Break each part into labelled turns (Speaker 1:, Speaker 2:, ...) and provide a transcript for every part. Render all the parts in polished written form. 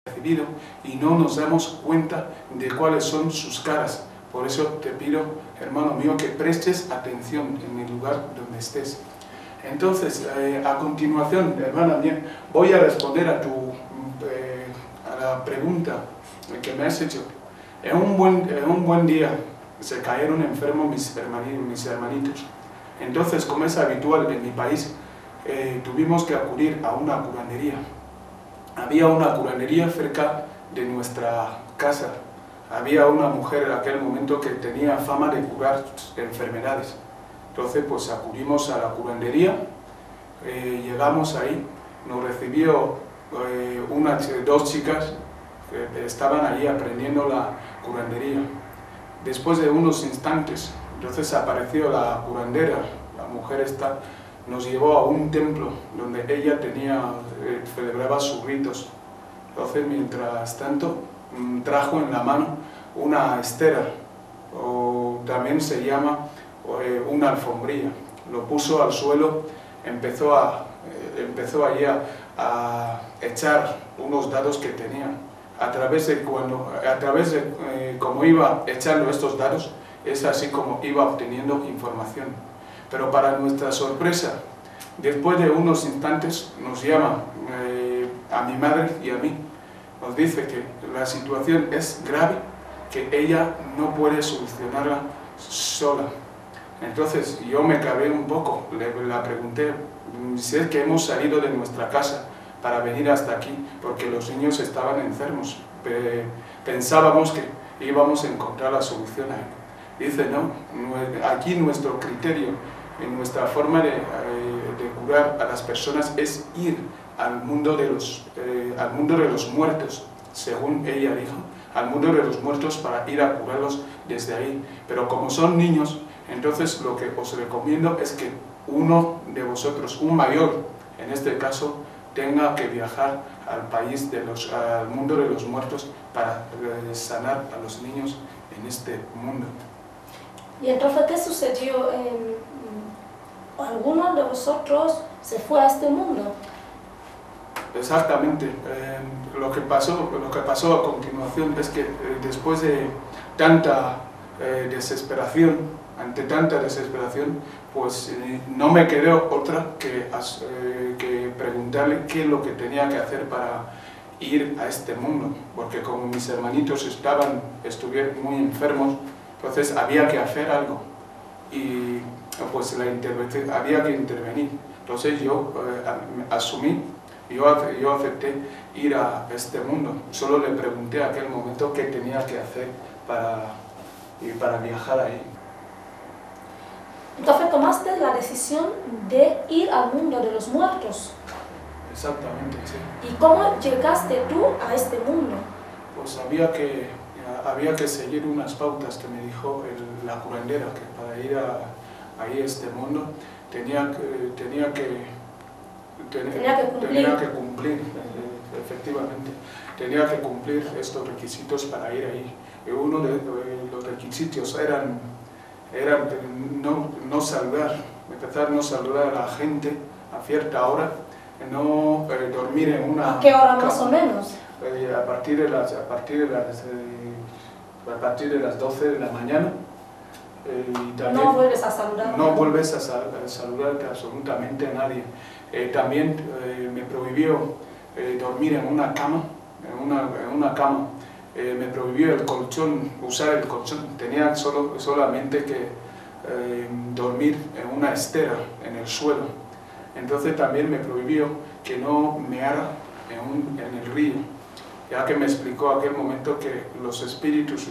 Speaker 1: recibido y no nos damos cuenta de cuáles son sus caras. Por eso te pido, hermano mío, que prestes atención en el lugar donde estés. Entonces, a continuación, hermana mía, voy a responder a la pregunta que me has hecho. En un buen día se cayeron enfermos mis hermanitos. Entonces, como es habitual en mi país, tuvimos que acudir a una curandería. Había una curandería cerca de nuestra casa. Había una mujer en aquel momento que tenía fama de curar enfermedades. Entonces, pues acudimos a la curandería, llegamos ahí, nos recibió dos chicas que estaban allí aprendiendo la curandería. Después de unos instantes, entonces apareció la curandera, la mujer esta, nos llevó a un templo donde ella celebraba sus ritos. Entonces, mientras tanto, trajo en la mano una estera, o también se llama una alfombría. Lo puso al suelo, empezó allí a echar unos dados que tenía. A través de cómo iba echando estos dados, es así como iba obteniendo información. Pero para nuestra sorpresa, después de unos instantes nos llama a mi madre y a mí. Nos dice que la situación es grave, que ella no puede solucionarla sola. Entonces yo me cabé un poco, la pregunté si es que hemos salido de nuestra casa para venir hasta aquí, porque los niños estaban enfermos. Pensábamos que íbamos a encontrar la solución ahí. Dice, no, aquí nuestro criterio, nuestra forma de curar a las personas es ir al mundo de los muertos, según ella dijo, al mundo de los muertos para ir a curarlos desde ahí. Pero como son niños, entonces lo que os recomiendo es que uno de vosotros, un mayor en este caso, tenga que viajar al mundo de los muertos para sanar a los niños en este mundo.
Speaker 2: ¿Y entonces qué sucedió? ¿Alguno de vosotros se fue a este mundo?
Speaker 1: Exactamente. Lo que pasó a continuación es que después de tanta desesperación, ante tanta desesperación, pues no me quedó otra que preguntarle qué es lo que tenía que hacer para ir a este mundo, porque como mis hermanitos estuvieron muy enfermos, entonces había que hacer algo y pues había que intervenir. Entonces yo yo acepté ir a este mundo. Solo le pregunté a aquel momento qué tenía que hacer para viajar ahí.
Speaker 2: Entonces tomaste la decisión de ir al mundo de los muertos.
Speaker 1: Exactamente, sí.
Speaker 2: ¿Y cómo llegaste tú a este mundo?
Speaker 1: Pues había que seguir unas pautas que me dijo la curandera, que para ir a este mundo tenía que cumplir, efectivamente, tenía que cumplir estos requisitos para ir ahí. Y uno de los requisitos eran no saludar, empezar a no saludar a la gente a cierta hora, no dormir en una...
Speaker 2: ¿A qué hora más o menos?
Speaker 1: A partir de las 12 de la mañana. Y también
Speaker 2: no vuelves a saludar.
Speaker 1: No vuelves a saludar absolutamente a nadie. También me prohibió dormir en una cama, me prohibió usar el colchón, tenía solamente que dormir en una estera, en el suelo. Entonces también me prohibió que no meara en el río, ya que me explicó aquel momento que los espíritus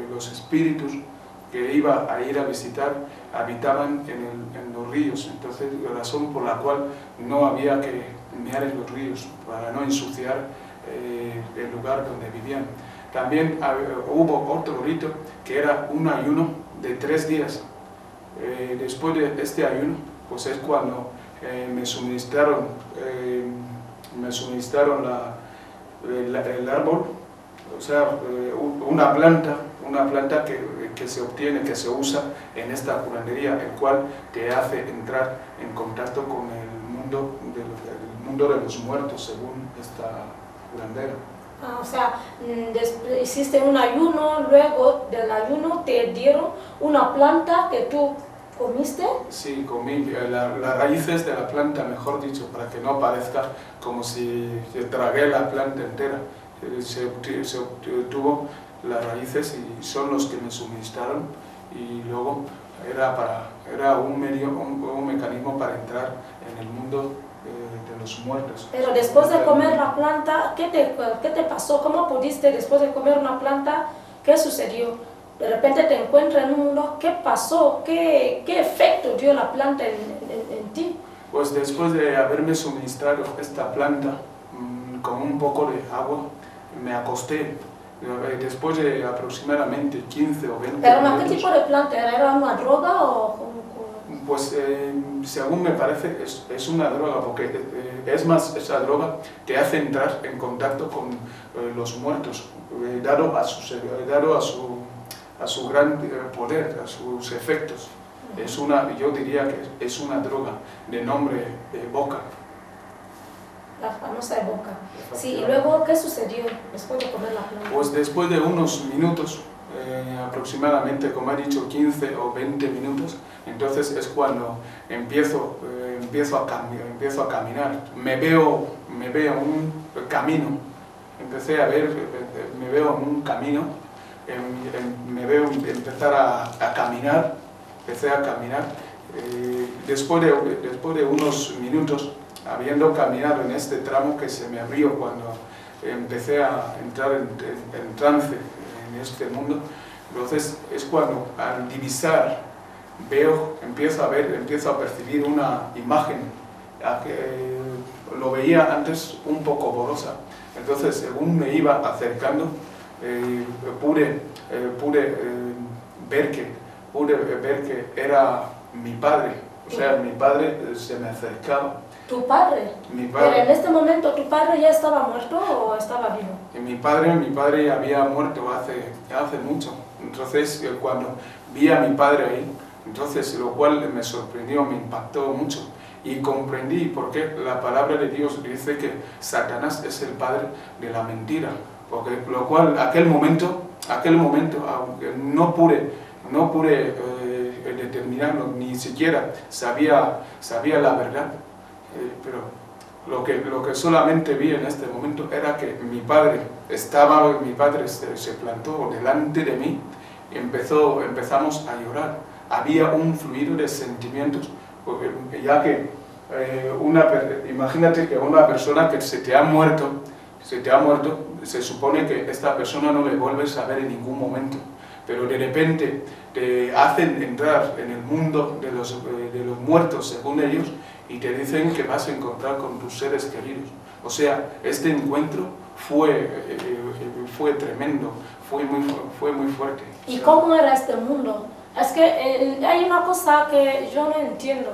Speaker 1: que iba a ir a visitar habitaban en los ríos. Entonces, la razón por la cual no había que mear en los ríos, para no ensuciar el lugar donde vivían. También hubo otro rito que era un ayuno de 3 días. Después de este ayuno, pues es cuando me suministraron el árbol, o sea, una planta que se obtiene, que se usa en esta curandería, el cual te hace entrar en contacto con el mundo de los muertos, según esta curandera.
Speaker 2: O sea, hiciste un ayuno, luego del ayuno te dieron una planta que tú comiste.
Speaker 1: Sí, comí las raíces de la planta, mejor dicho, para que no parezca como si tragué la planta entera. Se obtuvo las raíces y son los que me suministraron, y luego era un mecanismo para entrar en el mundo de los muertos.
Speaker 2: Pero después de comer la planta, ¿qué te pasó? ¿Cómo pudiste, después de comer una planta, qué sucedió? De repente te encuentras en un mundo, ¿qué pasó? ¿Qué efecto dio la planta en ti?
Speaker 1: Pues después de haberme suministrado esta planta con un poco de agua, me acosté. Después de aproximadamente 15 o 20
Speaker 2: ¿Pero
Speaker 1: minutos.
Speaker 2: qué tipo de planta era? ¿Era una droga o...?
Speaker 1: Pues según me parece es una droga, porque es más, esa droga te hace entrar en contacto con los muertos, dado a su gran poder, a sus efectos. Yo diría que es una droga de nombre Boca.
Speaker 2: La famosa Boca. Sí, y luego, ¿qué sucedió después de comer la planta?
Speaker 1: Pues después de unos minutos, aproximadamente, como he dicho, 15 o 20 minutos, entonces es cuando empiezo a caminar. Me veo un camino, me veo en un camino, me veo empezar a caminar, empecé a caminar. Después de unos minutos, habiendo caminado en este tramo que se me abrió cuando empecé a entrar en trance en este mundo, entonces es cuando al divisar empiezo a percibir una imagen que lo veía antes un poco borrosa. Entonces, según me iba acercando, pude ver que era mi padre. O sea, mi padre se me acercaba.
Speaker 2: ¿Tu padre?
Speaker 1: Mi padre.
Speaker 2: Pero en este momento, ¿tu padre ya estaba muerto o estaba vivo?
Speaker 1: Mi padre había muerto hace mucho. Entonces, cuando vi a mi padre ahí, entonces, lo cual me sorprendió, me impactó mucho. Y comprendí por qué la palabra de Dios dice que Satanás es el padre de la mentira. Porque lo cual, aquel momento, aunque no pude determinarlo, ni siquiera sabía la verdad, pero lo que solamente vi en este momento era que mi padre se plantó delante de mí y empezamos a llorar. Había un fluido de sentimientos, ya que imagínate que una persona que se te ha muerto, se supone que esta persona no le vuelves a ver en ningún momento, pero de repente te hacen entrar en el mundo de los muertos, según ellos, y te dicen que vas a encontrar con tus seres queridos. O sea, este encuentro fue tremendo, fue muy fuerte.
Speaker 2: ¿Y cómo era este mundo? Es que hay una cosa que yo no entiendo.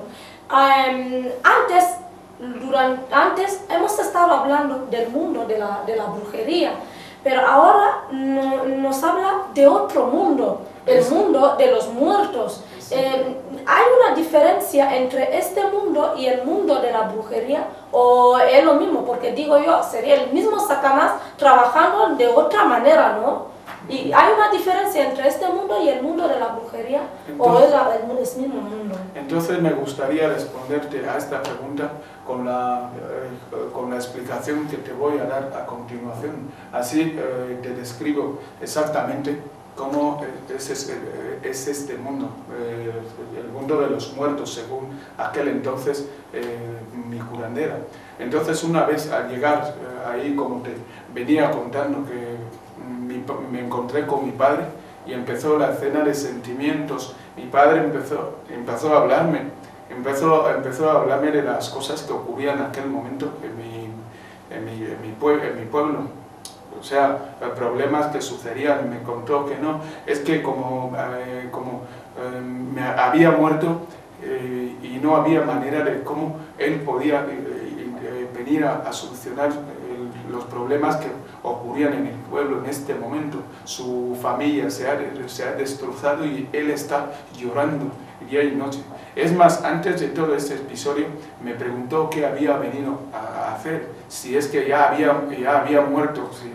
Speaker 2: Antes hemos estado hablando del mundo de la brujería, pero ahora nos habla de otro mundo, el mundo de los muertos. ¿Hay una diferencia entre este mundo y el mundo de la brujería? ¿O es lo mismo? Porque digo yo, sería el mismo Satanás trabajando de otra manera, ¿no? ¿Y hay una diferencia entre este mundo y el mundo de la brujería? Entonces, ¿o es el mismo mundo?
Speaker 1: Entonces me gustaría responderte a esta pregunta con la explicación que te voy a dar a continuación. Así te describo exactamente cómo es este mundo, el mundo de los muertos, según aquel entonces mi curandera. Entonces, una vez al llegar ahí, como te venía contando, que me encontré con mi padre y empezó la escena de sentimientos. Mi padre empezó a hablarme, empezó a hablarme de las cosas que ocurrían en aquel momento en mi pueblo. O sea, problemas que sucedían. Me contó que no, es que como me había muerto y no había manera de cómo él podía venir a solucionar los problemas que ocurrían en el pueblo en este momento. Su familia se ha destrozado y él está llorando día y noche. Es más, antes de todo este episodio me preguntó qué había venido a hacer, si es que ya había muerto,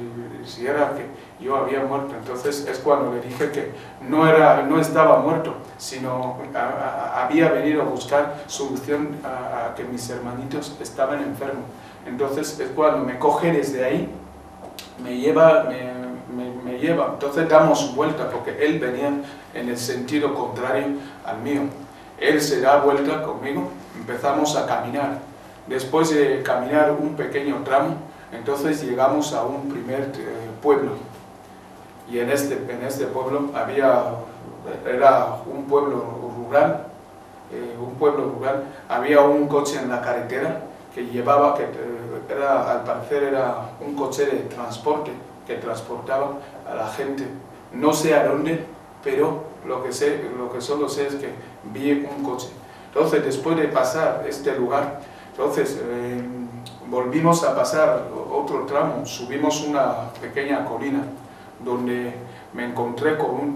Speaker 1: si era que yo había muerto. Entonces es cuando le dije que no estaba muerto, sino había venido a buscar solución a que mis hermanitos estaban enfermos. Entonces es cuando me coge desde ahí, me lleva, entonces damos vuelta, porque él venía en el sentido contrario al mío. Él se da vuelta conmigo, empezamos a caminar. Después de caminar un pequeño tramo, entonces llegamos a un primer pueblo. Y en este pueblo era un pueblo rural, había un coche en la carretera que llevaba, al parecer era un coche de transporte que transportaba a la gente. No sé a dónde, pero lo que solo sé es que vi un coche. Entonces, después de pasar este lugar, entonces volvimos a pasar otro tramo, subimos una pequeña colina donde me encontré con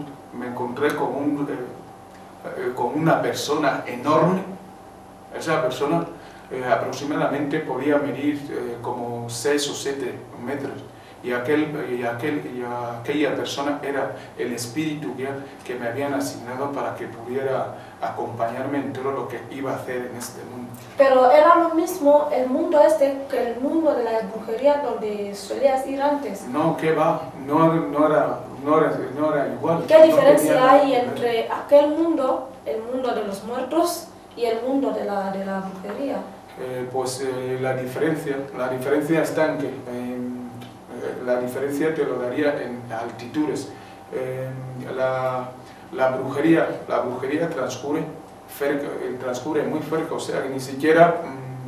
Speaker 1: una persona enorme. Esa persona aproximadamente podía medir como 6 o 7 metros. Y aquella persona era el espíritu que me habían asignado para que pudiera acompañarme en todo lo que iba a hacer en este mundo.
Speaker 2: Pero era lo mismo el mundo este que el mundo de la brujería donde solías ir antes.
Speaker 1: No, ¿qué va? No era igual.
Speaker 2: ¿Qué diferencia hay entre aquel mundo, el mundo de los muertos, y el mundo de la brujería?
Speaker 1: La diferencia está en que la diferencia te lo daría en altitudes. La brujería transcurre muy cerca, o sea que ni siquiera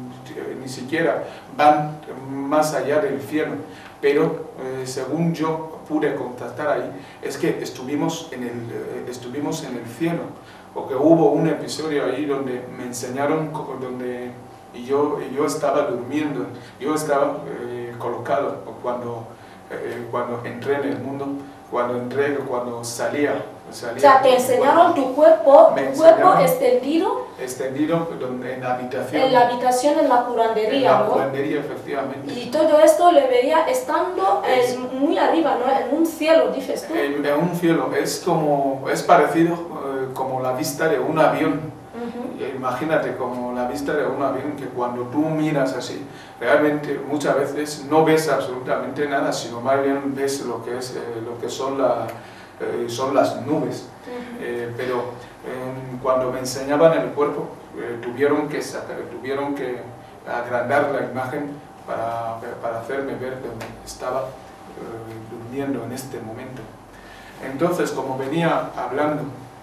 Speaker 1: van más allá del cielo. Pero según yo pude contactar ahí, es que estuvimos en el cielo, porque hubo un episodio ahí donde me enseñaron, donde yo estaba durmiendo, yo estaba colocado cuando entré en el mundo, cuando salía. O sea,
Speaker 2: te enseñaron tu cuerpo extendido
Speaker 1: en la habitación.
Speaker 2: En la habitación, en la curandería,
Speaker 1: ¿no? En la curandería, efectivamente.
Speaker 2: Y todo esto le veía estando muy arriba, ¿no? En un cielo, dices tú.
Speaker 1: En un cielo, es parecido como la vista de un avión. Imagínate como la vista de un avión, que cuando tú miras así, realmente muchas veces no ves absolutamente nada, sino más bien ves lo que son las nubes. Pero cuando me enseñaban el cuerpo, tuvieron que agrandar la imagen para hacerme ver dónde estaba durmiendo en este momento. Entonces, como venía hablando,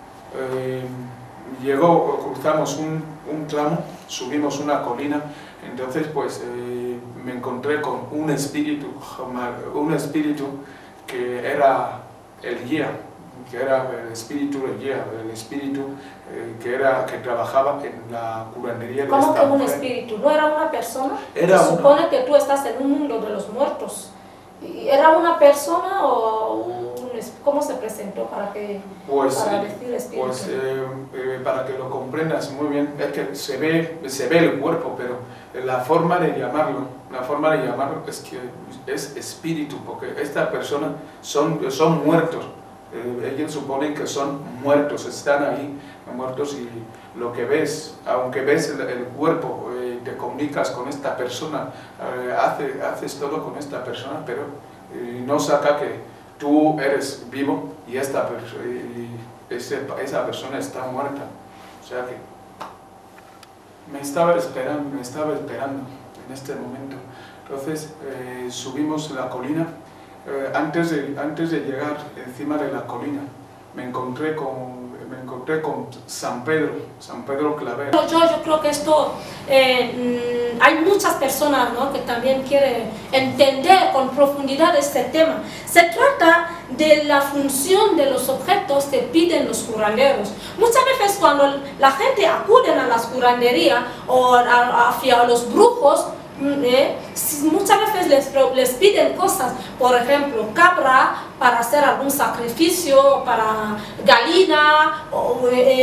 Speaker 1: cruzamos un tramo, subimos una colina. Entonces pues me encontré con un espíritu que era el guía, que trabajaba en la curandería de esta mujer.
Speaker 2: ¿Cómo que un espíritu? ¿No era una persona? Se supone que tú estás en un mundo de los muertos. ¿Era una persona o cómo se presentó para decir espíritu?
Speaker 1: Pues para que lo comprendas muy bien, es que se ve el cuerpo, pero la forma de llamarlo es que es espíritu, porque estas personas son muertos. Ellos suponen que son muertos, están ahí muertos, y lo que ves, aunque ves el cuerpo, te comunicas con esta persona, haces todo con esta persona, pero no saca que tú eres vivo y esa persona está muerta. O sea que me estaba esperando en este momento. Entonces subimos la colina. Antes de llegar encima de la colina, me encontré con San Pedro Claver.
Speaker 2: Yo creo que esto, hay muchas personas, ¿no?, que también quieren entender con profundidad este tema. Se trata de la función de los objetos que piden los curanderos. Muchas veces cuando la gente acude a las curanderías o a los brujos, muchas veces les piden cosas, por ejemplo, cabra para hacer algún sacrificio, para gallina, o,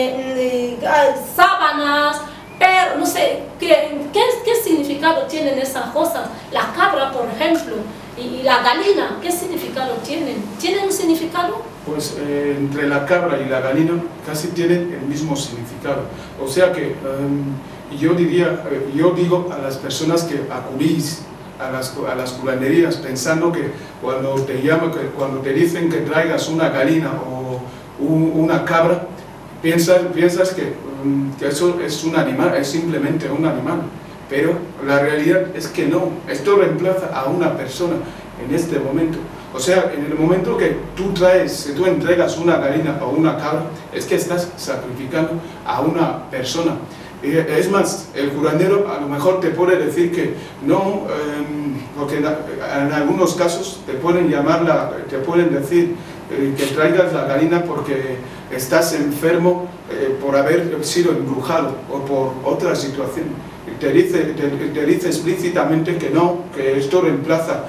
Speaker 2: sábanas, pero no sé, ¿qué significado tienen esas cosas? La cabra, por ejemplo, ¿Y la galina qué significado tienen? ¿Tienen un significado?
Speaker 1: Pues entre la cabra y la galina casi tienen el mismo significado. O sea que yo digo a las personas que acudís a las curanderías pensando que cuando te dicen que traigas una galina o una cabra, piensas que eso es un animal, es simplemente un animal. Pero la realidad es que no, esto reemplaza a una persona en este momento. O sea, en el momento que tú entregas una galina o una cabra, es que estás sacrificando a una persona. Es más, el curandero a lo mejor te puede decir que no, porque en algunos casos te pueden decir que traigas la galina porque estás enfermo por haber sido embrujado o por otra situación. Te dice explícitamente que no, que esto reemplaza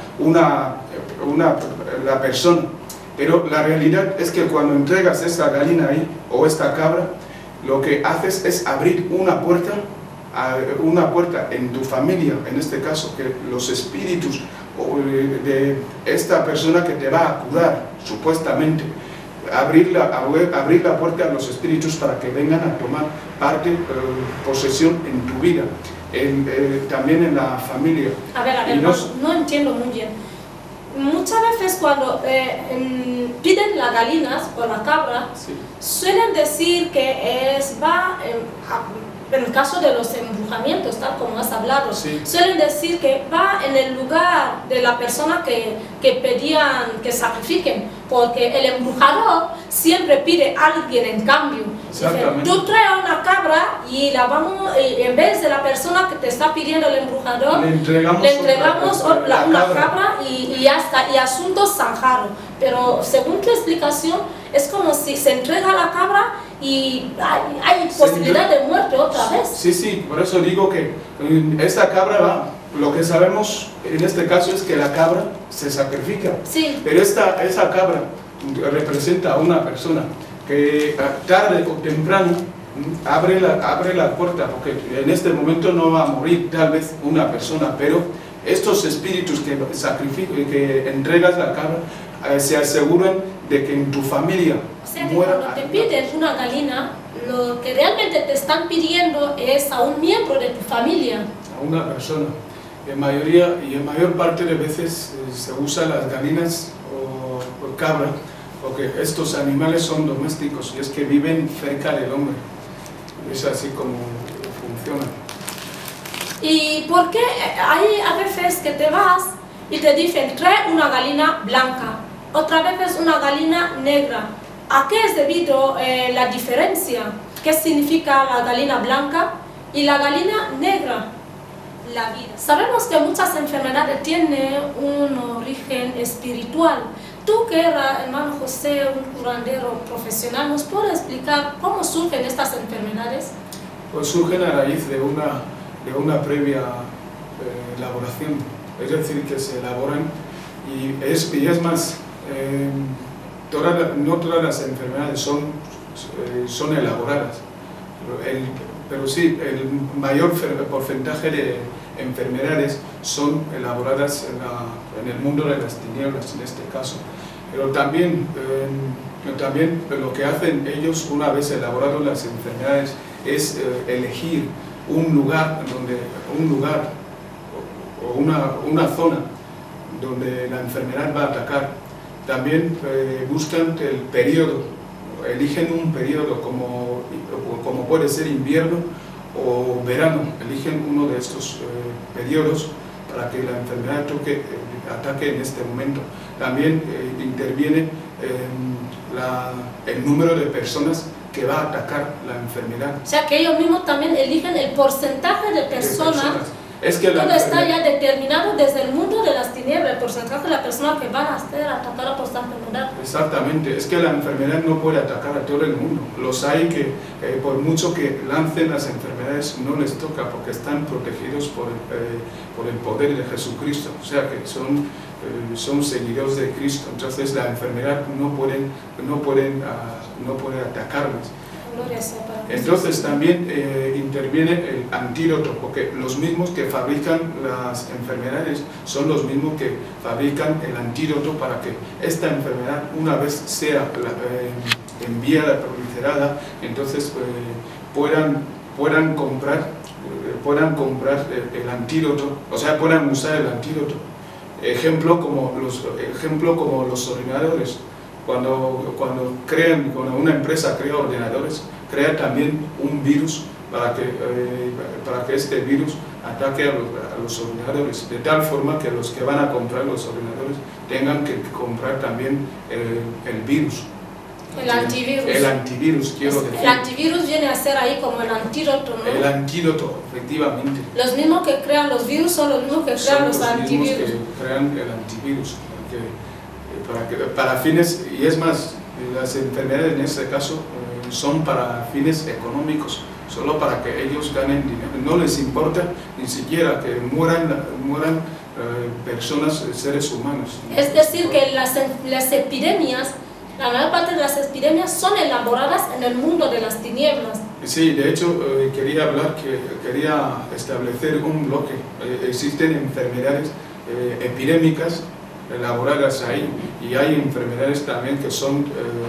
Speaker 1: la persona. Pero la realidad es que cuando entregas esta galina ahí o esta cabra, lo que haces es abrir una puerta en tu familia, en este caso, que los espíritus de esta persona que te va a curar, supuestamente, abrir la puerta a los espíritus para que vengan a tomar posesión en tu vida, también en la familia.
Speaker 2: A ver, no entiendo muy bien. Muchas veces cuando piden las galinas o la cabra,
Speaker 1: sí,
Speaker 2: suelen decir que en el caso de los embrujamientos, tal como has hablado,
Speaker 1: sí,
Speaker 2: suelen decir que va en el lugar de la persona que pedían que sacrifiquen, porque el embrujador siempre pide a alguien en cambio.
Speaker 1: Exactamente.
Speaker 2: Tú traes una cabra y en vez de la persona que te está pidiendo el embrujador, le entregamos una cabra y ya está, y asunto zanjado. Pero según tu explicación, es como si se entrega la cabra y hay posibilidad de muerte otra vez.
Speaker 1: Sí, por eso digo que esta cabra lo que sabemos en este caso es que la cabra se sacrifica.
Speaker 2: Sí.
Speaker 1: Pero esa cabra representa a una persona que tarde o temprano abre la puerta, porque en este momento no va a morir tal vez una persona, pero estos espíritus que entregas la cabra se aseguran de que en tu familia muera.
Speaker 2: Cuando te piden una galina, lo que realmente te están pidiendo es a un miembro de tu familia.
Speaker 1: A una persona. En mayor parte de veces se usan las galinas o cabra, porque estos animales son domésticos y es que viven cerca del hombre. Es así como funciona.
Speaker 2: ¿Y por qué hay a veces que te vas y te dicen trae una galina blanca, otra vez una galina negra? ¿A qué es debido la diferencia? ¿Qué significa la galina blanca y la galina negra? La vida. Sabemos que muchas enfermedades tienen un origen espiritual. Tú que eres, hermano José, un curandero profesional, ¿nos puedes explicar cómo surgen estas enfermedades? Pues
Speaker 1: surgen a raíz de una previa elaboración, es decir, que se elaboran y es más, no todas las enfermedades son elaboradas, pero sí, el mayor porcentaje de enfermedades son elaboradas en el mundo de las tinieblas, en este caso. Pero también lo que hacen ellos una vez elaboradas las enfermedades es elegir un lugar o una zona donde la enfermedad va a atacar. También buscan el periodo, eligen un periodo como puede ser invierno o verano, eligen uno de estos periodos para que la enfermedad ataque en este momento. También interviene el número de personas que va a atacar la enfermedad.
Speaker 2: O sea que ellos mismos también eligen el porcentaje de personas.
Speaker 1: Es que
Speaker 2: todo está ya determinado desde el mundo de las tinieblas, el porcentaje de la persona que van a ser atacada por esta enfermedad.
Speaker 1: Exactamente, es que la enfermedad no puede atacar a todo el mundo. Los hay que por mucho que lancen las enfermedades no les toca porque están protegidos por el poder de Jesucristo, o sea que son seguidores de Cristo, entonces la enfermedad no puede atacarles.
Speaker 2: Gloria sea para Jesús.
Speaker 1: Entonces también interviene el antídoto, porque los mismos que fabrican las enfermedades son los mismos que fabrican el antídoto para que esta enfermedad, una vez sea enviada, proliferada, entonces puedan comprar el antídoto, o sea, puedan usar el antídoto. Ejemplo como los ordenadores. Cuando una empresa crea ordenadores, crea también un virus para que este virus ataque a los ordenadores, de tal forma que los que van a comprar los ordenadores tengan que comprar también el virus.
Speaker 2: El antivirus.
Speaker 1: El antivirus, quiero decir.
Speaker 2: El antivirus viene a ser ahí como el antídoto, ¿no? El
Speaker 1: antídoto, efectivamente.
Speaker 2: Los mismos que crean los virus son los mismos que crean los antivirus.
Speaker 1: Son los mismos que crean el antivirus. Para fines, y es más, las enfermedades en este caso son para fines económicos, solo para que ellos ganen dinero. No les importa ni siquiera que mueran personas, seres humanos.
Speaker 2: Es decir, que las epidemias, la mayor parte de las epidemias son elaboradas en el mundo de las tinieblas.
Speaker 1: Sí, de hecho quería establecer un bloque. Existen enfermedades epidémicas elaboradas ahí, y hay enfermedades también que son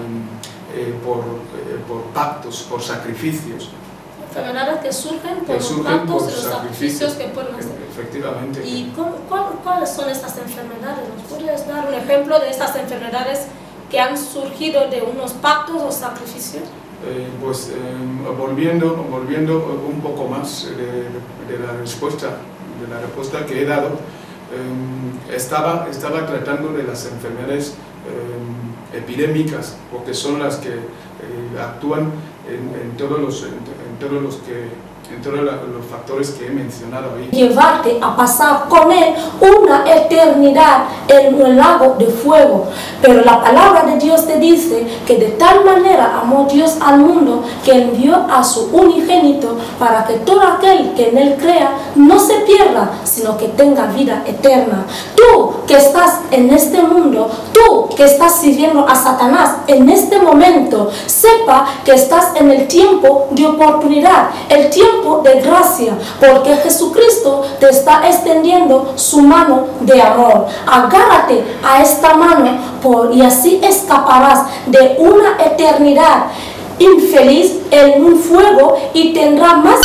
Speaker 1: por pactos, por sacrificios.
Speaker 2: Enfermedades que surgen por los pactos y los sacrificios que pueden hacer.
Speaker 1: Efectivamente.
Speaker 2: ¿Y cuáles son estas enfermedades? ¿Nos puedes dar un ejemplo de estas enfermedades que han surgido de unos pactos o sacrificios?
Speaker 1: Volviendo un poco más de la respuesta que he dado, estaba tratando de las enfermedades epidémicas, porque son las que actúan en todos los factores que he mencionado ahí.
Speaker 2: Llevarte a pasar con Él una eternidad en un lago de fuego. Pero la palabra de Dios te dice que de tal manera amó Dios al mundo que envió a su unigénito para que todo aquel que en Él crea no se pierda, sino que tenga vida eterna. Tú que estás en este mundo, tú que estás sirviendo a Satanás en este momento, sepa que estás en el tiempo de oportunidad, el tiempo de gracia, porque Jesucristo te está extendiendo su mano de amor. Agárrate a esta mano y así escaparás de una eternidad infeliz en un fuego y tendrá más